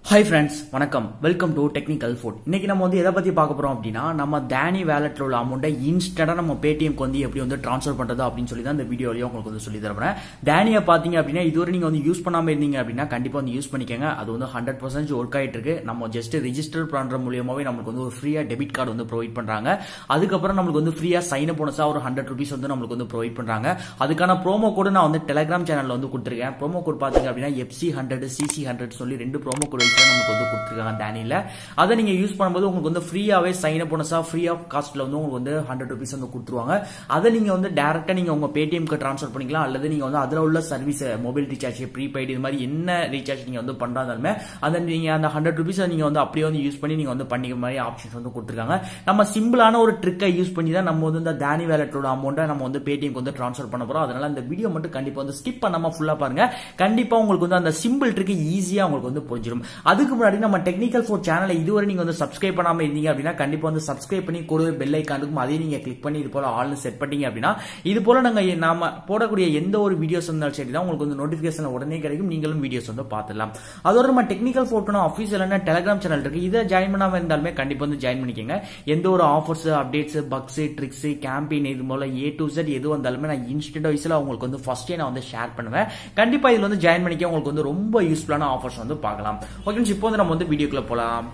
Hi friends, வணக்கம். Welcome to technical food. இன்னைக்கு நம்ம எதை பத்தி பார்க்க போறோம் அப்படின்னா நம்ம Dhani வாலெட்ல உள்ள அமௌண்ட்டை இன்ஸ்டன்ட்டா நம்ம PayTm க்கு எப்படி ட்ரான்ஸ்ஃபர் பண்றது அப்படின்னு சொல்லி தான் இந்த வீடியோலயே உங்களுக்கு சொல்லி தரேன். Dhani பாத்தீங்க அப்படின்னா இதுவரை நீங்க யூஸ் பண்ணாம இருந்தீங்க அப்படின்னா கண்டிப்பா யூஸ் பண்ணிக்கங்க. அது 100% ஒர்க் ஆயிட்டு இருக்கு. நம்ம ஜஸ்ட் ரெஜிஸ்டர் பண்ற மூலமாவே நமக்கு ஒரு ஃப்ரீயா டெபிட் கார்டு ப்ரொவைட் பண்றாங்க. அதுக்கு அப்புறம் நமக்கு ஃப்ரீயா சைன் அப் போனஸா ஒரு 100 ரூபீஸ் நமக்கு ப்ரொவைட் பண்றாங்க. அதுக்கான ப்ரோமோ கோட் நான் டெலிகிராம் சேனல்ல கொடுத்திருக்கேன். ப்ரோமோ கோட் பாத்தீங்க அப்படின்னா FC100 CC100 சொல்லி ரெண்டு ப்ரோமோ கோட் நமக்கு கொடுத்திருக்காங்க Dhaniல. அதை நீங்க யூஸ் பண்ணும்போது உங்களுக்கு ஃப்ரீயாவே சைன் அப் போனஸா ஃப்ரீ ஆஃப் காஸ்ட்ல உங்களுக்கு 100 ரூபீஸ் கொடுத்துருவாங்க. அதை நீங்க டைரக்டா நீங்க உங்க PayTm க்கு ட்ரான்ஸ்ஃபர் பண்ணிக்கலாம். அல்லது நீங்க அதுல உள்ள சர்வீஸ் மொபைல் ரீசார்ஜ் ப்ரீபெய்ட் இது மாதிரி என்ன ரீசார்ஜ் நீங்க பண்றாலுமே அதை நீங்க அந்த 100 ரூபீஸ் நீங்க அப்படியே யூஸ் பண்ணி நீங்க பண்ணிக்கிற மாதிரி ஆப்ஷன்ஸ் கொடுத்திருக்காங்க. நம்ம சிம்பிளான ஒரு ட்ரிக்கை யூஸ் பண்ணி தான் நம்ம இந்த Dhani வாலெட்டோட அமௌண்ட்டை நம்ம PayTm க்கு ட்ரான்ஸ்ஃபர் பண்ண போறோம். அதனால இந்த வீடியோ மட்டும் கண்டிப்பா ஸ்கிப் பண்ணாம ஃபுல்லா பாருங்க. கண்டிப்பா உங்களுக்கு அந்த சிம்பிள் ட்ரிக் ஈஸியா உங்களுக்கு புரிஞ்சிடும். அதுக்கு முன்னாடி நம்ம டெக்னிக்கல் ஃபோர் சேனலை இதுவரை நீங்க சப்ஸ்கிரைப் பண்ணாம இருந்தீங்க அப்படின்னா கண்டிப்பா சப்ஸ்கிரைப் பண்ணி கூடவே பெல் ஐகான் இருக்கும். அதையும் நீங்க கிளிக் பண்ணி இது போல ஆல் செட் பண்ணீங்க அப்படின்னா இது போல நாம போடக்கூடிய எந்த ஒரு வீடியோஸ் இருந்தாலும் சரி தான் உங்களுக்கு நோட்டிபிகேஷன் உடனே கிடைக்கும். நீங்களும் வீடியோஸ் பார்த்துடலாம். அதோட நம்ம டெக்னிக்கல் ஃபோர்ட்னா ஆஃபீஷியலான டெலிகிராம் சேனல் இருக்கு. இதை ஜாயின் பண்ணாம இருந்தாலுமே கண்டிப்பா ஜாயின் பண்ணிக்கங்க. எந்த ஒரு offers updates bugs tricks campaign இது போல A to Z எது வந்தாலுமே நான் இன்ஸ்டன்ட் வைஸ்ல உங்களுக்கு ஃபர்ஸ்டே நான் ஷேர் பண்ணுவேன். கண்டிப்பா இதுல ஜாயின் பண்ணிக்க உங்களுக்கு ரொம்ப யூஸ்ஃபுல்லான ஆஃபர்ஸ் பார்க்கலாம். ஓகே, இப்போ நம்ம வீடியோக்குள்ள போலாம்.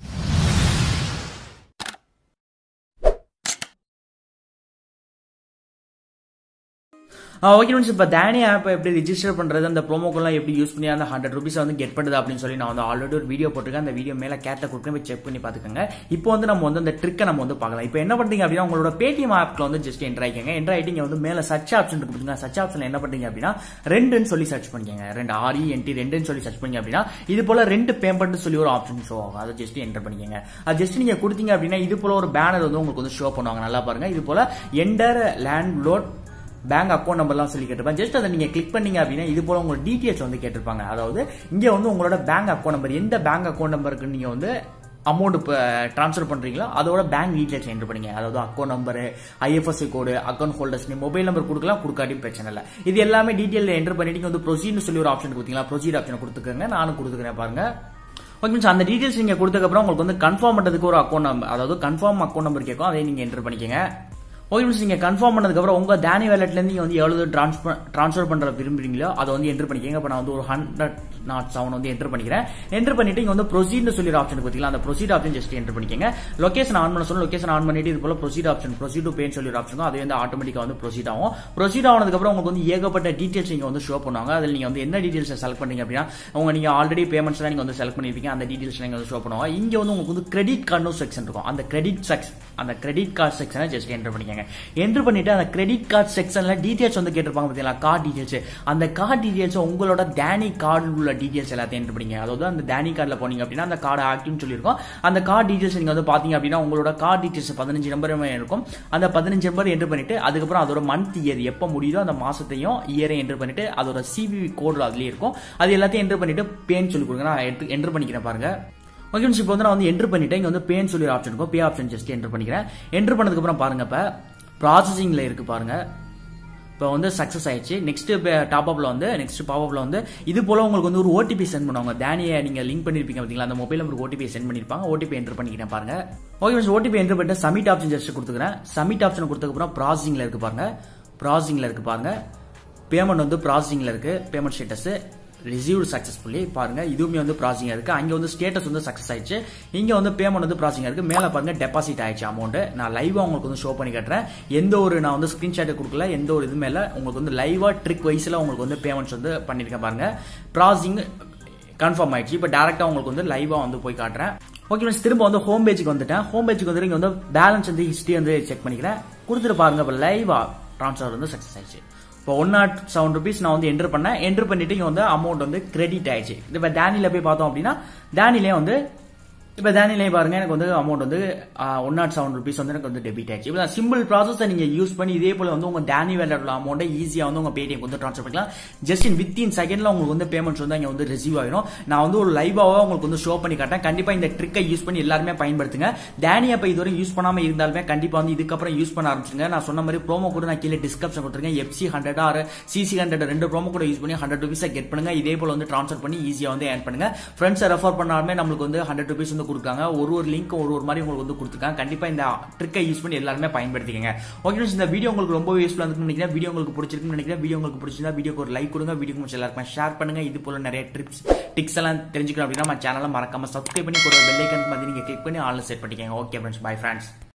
ஓகே ஃப்ரெண்ட்ஸ், இப்போ Dhani ஆப் எப்படி ரெஜிஸ்டர் பண்றது, அந்த ப்ரோமோ கோட்லாம் எப்படி யூஸ் பண்ணி அந்த 100 ரூபீஸ் கெட் பண்ணுறது அப்படின்னு சொல்லி நான் ஆல்ரெடி ஒரு வீடியோ போட்டிருக்கேன். அந்த வீடியோ மேல கேட்ட கொடுத்து போய் செக் பண்ணி பாத்துக்கோங்க. இப்போ நம்ம அந்த ட்ரிக்கை நம்ம பார்க்கலாம். இப்போ என்ன பண்றீங்க அப்படின்னா உங்களோட PayTm ஆப்ல ஜஸ்ட் என்டர் ஆயிக்கங்க. என்டர் ஆயிட்டீங்க மேல சர்ச் ஆப்ஷன் இருக்கு. சர்ச் ஆப்ஷன்ல என்ன பண்றீங்க அப்படின்னா ரெண்டுன்னு சொல்லி சர்ச் பண்ணிக்கங்க. RENT சொல்லி சர்ச் பண்ணீங்க அப்படின்னா இது போல ரெண்டு பேமெண்ட் சொல்லி ஒரு ஆப்ஷன் ஷோ ஆகும். அதை ஜஸ்ட் என்டர் பண்ணிக்கங்க. அது ஜஸ்ட் நீங்க கொடுத்தீங்க அப்படின்னா இது போல ஒரு பேனர் உங்களுக்கு ஷோ பண்ணுவாங்க. நல்லா பாருங்க. இது போல என்டர் லேண்ட்லோட் பேங்க் அக்கௌண்ட் நம்பர்லாம் சொல்லி கேட்டிருப்பாங்க. ஜஸ்ட் அதை நீங்க கிளிக் பண்ணீங்க அப்படின்னா இது போல உங்களோட டீடைல்ஸ் கேட்டிருப்பாங்க. அதாவது இங்க உங்களோட பேங்க் அக்கௌண்ட் நம்பர், எந்த பேங்க் அக்கௌண்ட் நம்பருக்கு நீங்க அமௌண்ட் ட்ரான்ஸ்ஃபர் பண்றீங்களோ அதோட பேங்க் டீடைல்ஸ் என்டர் பண்ணீங்க. அதாவது account number, IFSC code, account holders name, mobile number கொடுக்கலாம், கொடுக்காட்டியும் பிரச்சனை இல்லை. இது எல்லாமே டீடைல் என்டர் பண்ணிட்டு ப்ரொசீட் சொல்லி ஒரு ஆப்ஷன் கொடுத்தீங்களா, ப்ரொசீட் ஆப்ஷன் கொடுத்துக்கோங்க. நானும் கொடுத்துக்கிறேன் பாருங்க. ஓகே, அந்த டீடைல்ஸ் நீங்க கொடுத்ததுக்கு அப்புறம் உங்களுக்கு கன்ஃபார்ம் பண்றதுக்கு ஒரு அக்கௌண்ட் நம்பர், அதாவது கன்ஃபார்ம் அக்கௌண்ட் நம்பர் கேட்கும். அதை நீங்க என்டர் பண்ணிக்கங்க. ஓகே, நீங்க கன்ஃபார்ம் பண்ணதுக்கு அப்புறம் உங்க Dhani வாலெட்ல இருந்து நீங்க எவ்வளவு ட்ரான்ஸ்ஃபர் பண்ற விரும்புறீங்களோ அதை என்டர் பண்ணிக்கங்க. இப்ப நான் ஒரு 107 என்டர் பண்ணிக்கிறேன். என்டர் பண்ணிட்டு இங்க ப்ரொசீட் சொல்லி ஆப்ஷன் பாத்தீங்களா, அந்த ப்ரொசீட் ஆப்ஷன் ஜஸ்ட் என்டர் பண்ணிக்கங்க. லொகேஷன் ஆன் பண்ண சொல்ல லொகேஷன் ஆன் பண்ணிட்டு இது போல ப்ரொசீட் ஆப்ஷன், ப்ரொசீட் டு பேன்னு சொல்லி ஆப்ஷன் அது ஆட்டோமேட்டிக்கா ப்ரொசீட் ஆகும். ப்ரொசீட் ஆனதுக்கு அப்புறம் உங்களுக்கு ஏகப்பட்ட டீடைல்ஸ் நீங்க ஷோ பண்ணுவாங்க. அதுல நீங்க என்ன டீடைல்ஸ் செலக்ட் பண்ணீங்க அப்படின்னா நீங்க ஆல்ரெடி பேமெண்ட்ஸ் எல்லாம் நீங்க செலக்ட் பண்ணிருப்பீங்க. அந்த டீடைல்ஸ் நீங்க ஷோ பண்ணுவாங்க. இங்க உங்களுக்கு கிரெடிட் கார்டு செக்ஷன் இருக்கும். அந்த கிரெடிட் கார்டு செக்ஷனை ஜஸ்ட் என்டர் பண்ணிக்கங்க. என்டர் பண்ணிட்டு அந்த கிரெடிட் கார்டு செக்ஷன்ல டீடைல்ஸ் கேட்டிருப்பாங்க பாத்தீங்களா, கார்டு டீடைல்ஸ். அந்த கார்டு டீடைல்ஸ் உங்களோட Dhani கார்டு உள்ள டீடைல்ஸ் எல்லாத்தையும் என்டர் பண்ணீங்க. அதாவது அந்த Dhani கார்டுல போனீங்க அப்படின்னா அந்த கார்டு ஆக்டிவ்னு சொல்லிருக்கும். அந்த கார்டு டீடைல்ஸ் நீங்க பாத்தீங்க அப்படின்னா உங்களோட கார்டு டீடைல்ஸ் 15 நம்பர் இருக்கும். அந்த 15 நம்பர் என்டர் பண்ணிட்டு அதுக்கப்புறம் அதோட மந்த் இயர் எப்ப முடியுதோ அந்த மாசத்தையும் இயரை என்டர் பண்ணிட்டு அதோட CVV கோடு அதுலயே இருக்கும். அது எல்லாத்தையும் என்டர் பண்ணிட்டு பேன்னு சொல்லி கொடுங்க. நான் என்டர் பண்ணிக்கிறேன் பாருங்க. ஓகே, இப்போ நான் என்டர் பண்ணிட்டேன். இங்க பேன்னு சொல்லி ஆப்ஷன் இருக்கும். பே ஆப்ஷன் ஜஸ்ட் என்டர் பண்ணிக்கிறேன். என்டர் பண்ணதுக்கு அப்புறம் பாருங்க, இப்ப ப்ராசஸிங்ல இருக்கு பாருங்க. இப்போ சக்சஸ் ஆயிடுச்சு. நெக்ஸ்ட் டாப் அப்ல நெக்ஸ்ட் பாப் அப்ல இது போல உங்களுக்கு ஒரு OTP சென்ட் பண்ணுவாங்க. Dhaniயை நீங்க லிங்க் பண்ணிருப்பீங்க பாத்தீங்களா, அந்த மொபைல் நம்பருக்கு OTP சென்ட் பண்ணிருப்பாங்க. OTP என்டர் பண்ணிக்கிறேன் பாருங்க. ஓகே, OTP என்டர் பண்ணிட்டு சப்மிட் ஆப்ஷன் ஜஸ்ட் கொடுத்துக்கிறேன். சப்மிட் ஆப்ஷன் கொடுத்ததுக்கு அப்புறம் ப்ராசஸிங்ல இருக்கு பாருங்க. ப்ராசஸிங்ல இருக்கு பாருங்க. பேமெண்ட் ப்ராசஸிங்ல இருக்கு. பேமெண்ட் ஸ்டேட்டஸ் ரிசீவ்டு சக்சஸ்ஃபுல்லி பாருங்க. இதுவுமே ப்ராசஸிங் இருக்கு. அங்க ஸ்டேட்டஸ் சக்சஸ் ஆயிடுச்சு. இங்க பேமெண்ட் ப்ராசஸிங் இருக்கு. மேல பாருங்க டெபாசிட் ஆயிடுச்சு அமௌண்ட். நான் லைவா உங்களுக்கு ஷோ பண்ணி காட்டுறேன். எந்த ஒரு நான் ஸ்கிரீன்ஷாட் கொடுக்கல, எந்த ஒரு இதுமே இல்ல. உங்களுக்கு லைவா ட்ரிக் வைஸ்ல உங்களுக்கு பேமெண்ட்ஸ் பண்ணிருக்கேன் பாருங்க. ப்ராசஸிங் கன்ஃபார்ம் ஆயிடுச்சு. இப்ப டைரக்டா உங்களுக்கு லைவா போய் காட்டுறேன். ஓகே, திரும்ப ஹோம் பேஜுக்கு வந்துட்டேன். ஹோம் பேஜுக்கு வந்து இங்க பேலன்ஸ் ஹிஸ்டரி செக் பண்ணிக்கிறேன். கொடுத்துட்டு பாருங்க. இப்ப லைவா டிரான்ஸ்ஃபர் சக்சஸ் ஆயிடுச்சு. இப்போ 107 ரூபீஸ் நான் என்டர் பண்ணேன். என்டர் பண்ணிட்டு இங்க அமௌண்ட் கிரெடிட் ஆயிடுச்சு. இப்ப Dhaniல போய் பார்த்தோம் அப்படின்னா Dhaniலே இப்போ தானிலே பாருங்க எனக்கு வந்து அமௌண்ட் வந்து 107 rupees வந்து எனக்கு வந்து டெபிட் ஆயிடுச்சு. இப்போ சிம்பிள் ப்ராசஸை நீங்க யூஸ் பண்ணி இதே போல வந்து உங்க தானி வேலட் உள்ள அமௌண்ட்டை ஈஸியா வந்து உங்க பேடிஎம் வந்து ட்ரான்ஸ்ஃபர் பண்ணிக்கலாம். ஜஸ்ட் வித்தின் செகண்ட்ல உங்களுக்கு வந்து பேமெண்ட்ஸ் வந்து அங்க வந்து ரிசீவ் ஆயிடும். நான் வந்து ஒரு லைவாவா உங்களுக்கு வந்து ஷோ பண்ணி காட்டேன். கண்டிப்பா இந்த ட்ரிக்கை யூஸ் பண்ணி எல்லாருமே பயன்படுத்துங்க. தானி அப்ப இதுவரை யூஸ் பண்ணாம இருந்தாலுமே கண்டிப்பா வந்து இதுக்கப்புறம் யூஸ் பண்ண ஆரம்பிச்சுங்க. நான் சொன்ன மாதிரி ப்ரோமோ கோட் நான் கீழே டிஸ்கிரிப்ஷன் கொடுத்துருக்கேன். FC100 ஆர் CC100 ரெண்டு ப்ரோமோ கோட் யூஸ் பண்ணி 100 rupees கெட் பண்ணுங்க. இதே போல வந்து ட்ரான்ஸ்ஃபர் பண்ணி ஈஸியா வந்து ஏர்ன் பண்ணுங்க. ஃப்ரெண்ட்ஸ் ரெஃபர் பண்ணாலுமே நம்மளுக்கு வந்து 100 rupees வந்து கொடுக்காங்க. ஒரு லிங்க் ஒரு மாதிரி உங்களுக்கு வந்து கொடுத்துருக்காங்க. கண்டிப்பா இந்த ட்ரிக்கை யூஸ் பண்ணி எல்லாருமே பயன்படுத்திக்கங்க. ஓகே, இந்த வீடியோ உங்களுக்கு ரொம்ப யூஸ்ஃபுல்லா இருக்குன்னு நினைக்கிறேன். வீடியோ உங்களுக்கு பிடிச்சிருக்குன்னு நினைக்கிறேன். வீடியோ உங்களுக்கு பிடிச்சிருந்தா வீடியோக்கு ஒரு லைக் கொடுங்க. வீடியோ எல்லாருக்கும் ஷேர் பண்ணுங்க. இது போல நிறைய டிப்ஸ் எல்லாம் தெரிஞ்சுக்கணும் அப்படின்னா நம்ம சேனலை மறக்காம சப்ஸ்கிரைப் பண்ணி கூட பெல் ஐகான் மாதிரி நீங்க கிளிக் பண்ணி ஆல் செட் பண்ணிக்கங்க. Okay friends, bye friends.